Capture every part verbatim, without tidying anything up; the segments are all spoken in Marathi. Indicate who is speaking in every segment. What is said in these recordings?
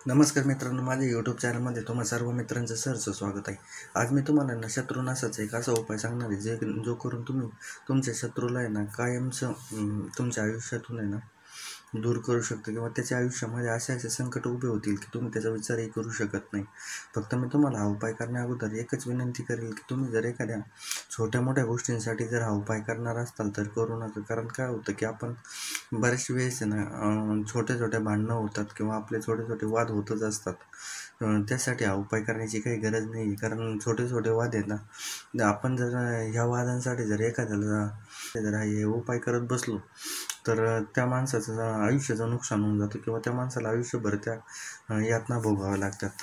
Speaker 1: नमस्कार मित्रांनो, माझ्या यूट्यूब चॅनलमध्ये तुम्हा सर्व मित्रांचं सहर्ष स्वागत आहे. आज मी तुम्हाला ना शत्रुनाशाचा एक असा उपाय सांगणार आहे जे जो करून तुम्ही तुमच्या शत्रूला आहे ना कायमचं तुमच्या आयुष्यातून आहे ना दूर करू शकतो किंवा त्याच्या आयुष्यामध्ये असे असे संकट उभे होतील की तुम्ही त्याचा विचारही करू शकत नाही. फक्त मी तुम्हाला हा उपाय करण्या अगोदर एकच विनंती करेल की तुम्ही जर एखाद्या छोट्या मोठ्या गोष्टींसाठी जर हा उपाय करणार असाल तर करू नका. कारण काय होतं की आपण बऱ्याच वेळेस आहे ना छोटे छोटे भांडणं होतात किंवा आपले छोटे छोटे वाद होतच असतात. त्यासाठी हा उपाय करण्याची काही गरज नाही. कारण छोटे छोटे वाद आहेत ना, आपण जर ह्या वादांसाठी जर एखाद्याला जर हे उपाय करत बसलो तर त्या माणसाचं आयुष्याचं नुकसान होऊन जातं किंवा त्या माणसाला आयुष्यभर त्या यातना भोगाव्या लागतात.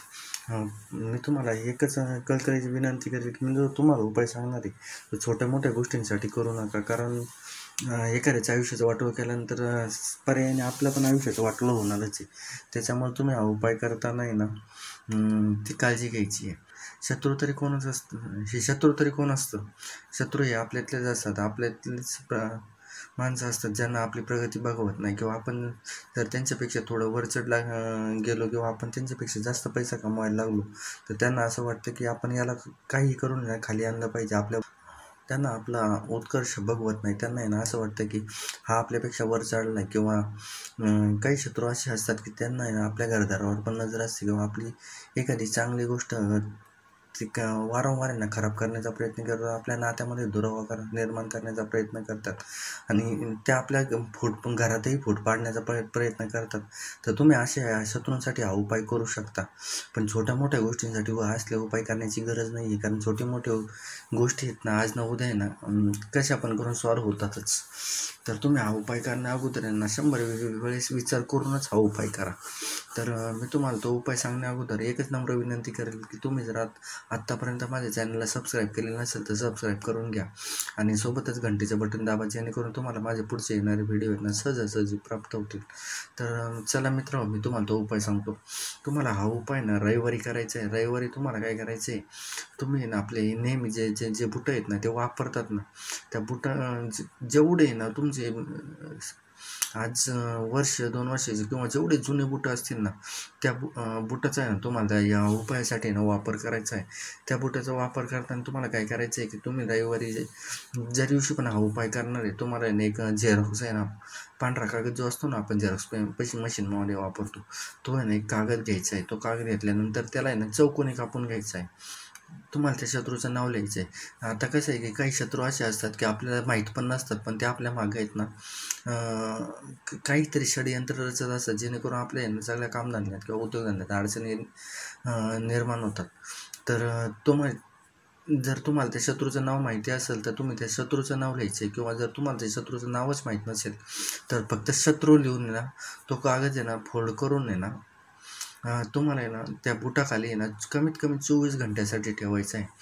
Speaker 1: मी तुम्हाला एकच कळकळीची विनंती करेल की मी जो तुम्हाला उपाय सांगणार आहे तो छोट्या मोठ्या गोष्टींसाठी करू नका. कारण एखाद्याच्या आयुष्याचं वाटोळं केल्यानंतर पर्यायाने आपलं पण आयुष्याचं वाटोळं होणारच आहे. त्याच्यामुळे तुम्ही हा उपाय करताना आहे ना ती काळजी घ्यायची आहे. शत्रू तरी कोणच असतं हे शत्रू तरी कोण असतं शत्रू हे आपल्यातलेच असतात. आपल्यातलेच माणसं असतात ज्यांना आपली प्रगती बघवत नाही किंवा आपण जर त्यांच्यापेक्षा थोडं वर चढला गेलो किंवा आपण त्यांच्यापेक्षा जास्त पैसा कमवायला लागलो तर त्यांना असं वाटतं की आपण याला काही करून खाली आणलं पाहिजे. आपल्या त्यांना आपला उत्कर्ष बघवत नाही. त्यांना आहे ना असं वाटतं की हा आपल्यापेक्षा वर चढला आहे. किंवा काही शत्रू असे असतात की त्यांना आहे ना आपल्या घरदारावर पण नजर असते किंवा आपली एखादी चांगली गोष्ट ती क वारंवार आहे ना खराब करण्याचा प्रयत्न करतात. आपल्या नात्यामध्ये दुरावा कर निर्माण करण्याचा प्रयत्न करतात आणि त्या आपल्या फूट घरातही फूट पाडण्याचा प्रय प्रयत्न करतात. तर तुम्ही असे शत्रूंसाठी हा उपाय करू शकता. पण छोट्या मोठ्या गोष्टींसाठी व असले उपाय करण्याची गरज नाही आहे. कारण छोटे मोठे गोष्टी आहेत ना आज ना उद्या आहे ना कशा पण करून सॉल्व होतातच. तर तुम्ही हा उपाय करण्या अगोदर आहे ना शंभर वेळेस विचार करूनच हा उपाय करा. तर मी तुम्हाला तो उपाय सांगण्या अगोदर एकच नम्र विनंती करेल की तुम्ही जर आत्तापर्यंत माझ्या चॅनलला सबस्क्राईब केलेलं नसेल तर सबस्क्राईब करून घ्या आणि सोबतच घंटीचं बटन दाबा जेणेकरून तुम्हाला माझे पुढचे येणारे व्हिडिओ आहेत ना सहजासहजी प्राप्त होतील. तर चला मित्रांनो, मी तुम्हाला तो उपाय सांगतो. तुम्हाला हा उपाय ना रविवारी करायचा आहे. रविवारी तुम्हाला काय करायचं आहे, तुम्ही ना आपले नेहमी जे जे जे बुटं आहेत ना ते वापरतात ना त्या बुटा जेवढे ना तुमचे आज वर्ष दोन वर्षाचे किंवा जेवढे जुने बुटं असतील ना त्या बु बुटाचा आहे ना तुम्हाला या उपायासाठी ना वापर करायचा आहे. त्या बुटाचा वापर करताना तुम्हाला काय करायचं आहे की तुम्ही रविवारी ज्या दिवशी पण हा उपाय करणार आहे तुम्हाला ना एक झेरॉक्स आहे ना पांढरा कागद जो असतो ना आपण झेरॉक्स पैसे मशीनमध्ये वापरतो तो आहे ना एक कागद घ्यायचा आहे. तो कागद घेतल्यानंतर त्याला आहे ना चौकोनी कापून घ्यायचा आहे. तुम्हाला त्या शत्रूचं नाव लिहायचं आहे. आता कसं आहे की काही शत्रू असे असतात की आपल्याला माहीत पण नसतात पण ते आपल्या मागे आहेत ना काहीतरी षडयंत्र रचत असतात जेणेकरून आपल्या यांना सगळ्या कामधंद्यात किंवा उद्योगधंद्यात अडचणी निर्माण होतात. तर तो जर तुम्हाला त्या शत्रूचं नाव माहिती असेल तर तुम्ही त्या शत्रूचं नाव लिहायचं आहे. किंवा जर तुम्हाला त्या शत्रूचं नावच माहीत नसेल तर फक्त शत्रू लिहून ना तो कागद आहे ना फोल्ड करून आहे ना तुम्हाला आहे ना त्या बुटाखाली आहे ना कमीत कमी चोवीस घंट्यासाठी ठेवायचं आहे.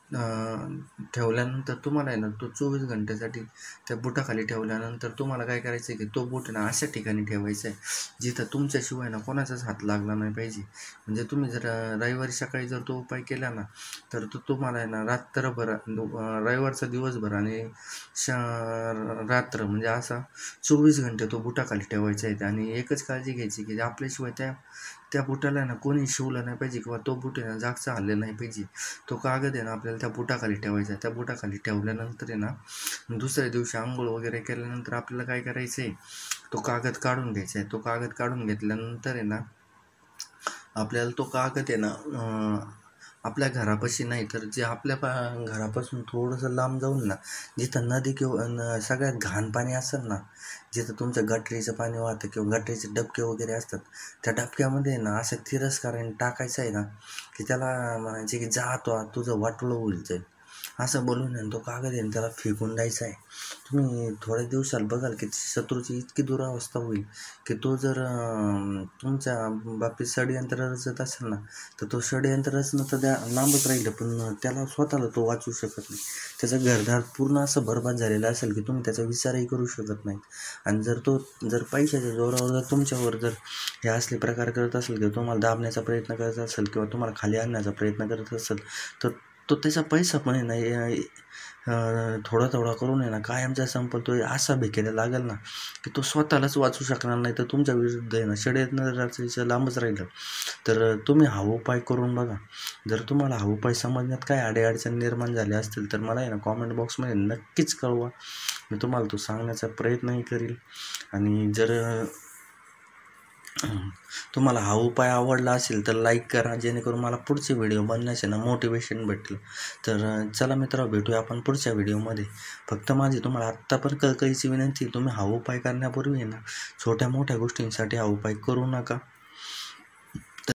Speaker 1: ठेवल्यानंतर तुम्हाला आहे ना तो चोवीस घंट्यासाठी त्या बुटाखाली ठेवल्यानंतर तुम्हाला काय करायचं आहे की तो बूट ना अशा ठिकाणी ठेवायचा आहे जिथं तुमच्याशिवाय ना कोणाचाच हात लागला नाही पाहिजे. म्हणजे तुम्ही जर रविवारी सकाळी जर तो उपाय केला ना तर तो तुम्हाला आहे ना रात्रभर रविवारचा दिवसभर आणि श रात्र म्हणजे असा चोवीस घंटे तो बुटाखाली ठेवायचा आहे. आणि एकच काळजी घ्यायची की आपल्याशिवाय त्या त्या बुटाला ना कोणी शिवलं नाही पाहिजे किंवा तो बूट आहे ना जागचा हल्ले नाही पाहिजे. तो कागद आहे ना आपल्याला त्या बुटाखाली ठेवायचा. त्या बुटाखाली ठेवल्यानंतर आहे ना दुसऱ्या दिवशी आंघोळ वगैरे केल्यानंतर आपल्याला काय करायचं आहे तो कागद काढून घ्यायचा आहे. तो कागद काढून घेतल्यानंतर आहे ना आपल्याला तो कागद आहे ना आपल्या घरापाशी नाही तर जे आपल्या पा घरापासून थोडंसं लांब जाऊन ना जिथं नदी किंवा सगळ्यात घाण पाणी असेल ना जिथं तुमचं गटरीचं पाणी वाहतं किंवा गटरीचे डबके वगैरे असतात त्या डबक्यामध्ये ना असं तिरस्काराने टाकायचं आहे ना की त्याला म्हणायचे की जा तो तुझं वाटोळं होईल जाईल असं बोलून आहे तो कागद आहे त्याला फेकून द्यायचा आहे. तुम्ही थोड्या दिवसाला बघाल की शत्रूची इतकी दुरावस्था होईल की तो जर तुमच्या बाबतीत षडयंत्र रचत असेल ना तर तो षडयंत्र रचणं तर त्या लांबच राहिलं पण त्याला स्वतःला तो वाचू शकत नाही. त्याचं घरदार पूर्ण असं बरबाद झालेलं असेल की तुम्ही त्याचा विचारही करू शकत नाहीत. आणि जर तो जर पैशाच्या जोरावर जर तुमच्यावर जर हे असले प्रकार करत असेल किंवा तुम्हाला दाबण्याचा प्रयत्न करत असेल किंवा तुम्हाला खाली आणण्याचा प्रयत्न करत असेल तर तो त्याचा पैसा पण आहे ना ए- अं, थोडा थोडा करून आहे ना कायमचा संपल. तो असा भिकेला लागेल ना की तो स्वतःलाच वाचू शकणार नाही, तर तुमच्या विरुद्ध आहे ना षडयंत्र लांबच राहिलं. तर तुम्ही हा उपाय करून बघा. जर तुम्हाला हा उपाय समजण्यात काय अडीअडचण निर्माण झाले असतील तर मला आहे ना कॉमेंट बॉक्समध्ये नक्कीच कळवा. मी तुम्हाला तो सांगण्याचा प्रयत्नही करील. आणि जर तुम्हाला हा उपाय आवडला असेल तर लाईक करा, जेणेकरून मला पुढचे व्हिडिओ बनण्याचे ना मोटिवेशन भेटेल. तर चला मित्रांनो, भेटूया आपण पुढच्या व्हिडिओमध्ये. फक्त माझी तुम्हाला आत्ता पण कळकळीची विनंती, तुम्ही हा उपाय करण्यापूर्वी ना छोट्या मोठ्या गोष्टींसाठी हा उपाय करू नका.